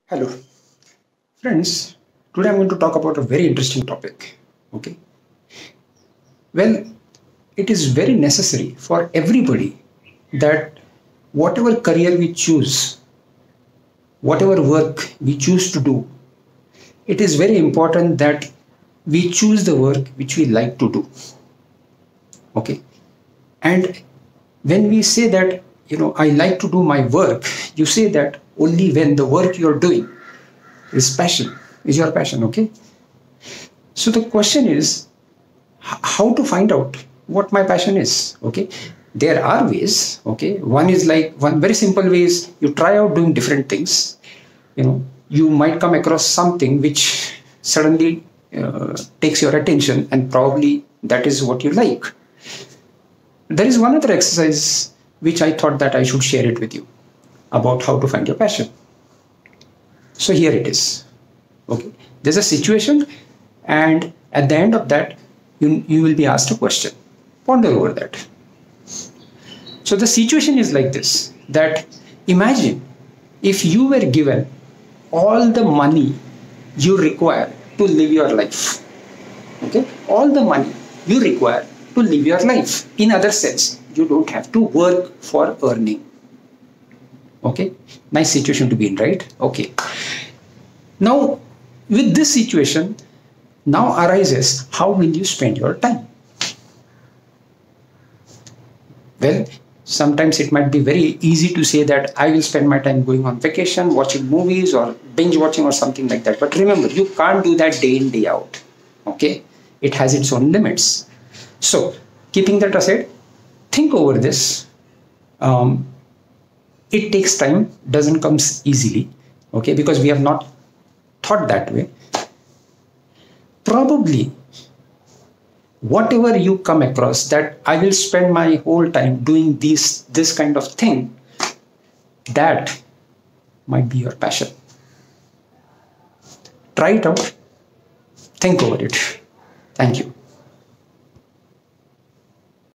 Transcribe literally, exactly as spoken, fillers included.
Hello, friends. Today I'm going to talk about a very interesting topic. Okay. Well, it is very necessary for everybody that whatever career we choose, whatever work we choose to do, it is very important that we choose the work which we like to do. Okay. And when we say that, you know, I like to do my work, you say that only when the work you're doing is passion, is your passion. Okay. So the question is h- how to find out what my passion is. Okay. There are ways. Okay. One is like one very simple way is you try out doing different things. You know, you might come across something which suddenly uh, takes your attention, and probably that is what you like. There is one other exercise which I thought that I should share it with you about how to find your passion. So here it is. Okay. There's a situation, and at the end of that, you, you will be asked a question. Ponder over that. So the situation is like this, that imagine if you were given all the money you require to live your life. Okay? All the money you require to live your life. In other sense, you don't have to work for earning. Okay? Nice situation to be in, right? Okay. Now, with this situation, now arises how will you spend your time? Well, sometimes it might be very easy to say that I will spend my time going on vacation, watching movies, or binge watching, or something like that. But remember, you can't do that day in, day out. Okay? It has its own limits. So, keeping that aside, think over this. Um, it takes time, doesn't come easily. Okay? Because we have not thought that way. Probably whatever you come across that I will spend my whole time doing this this kind of thing, that might be your passion. Try it out, think over it. Thank you.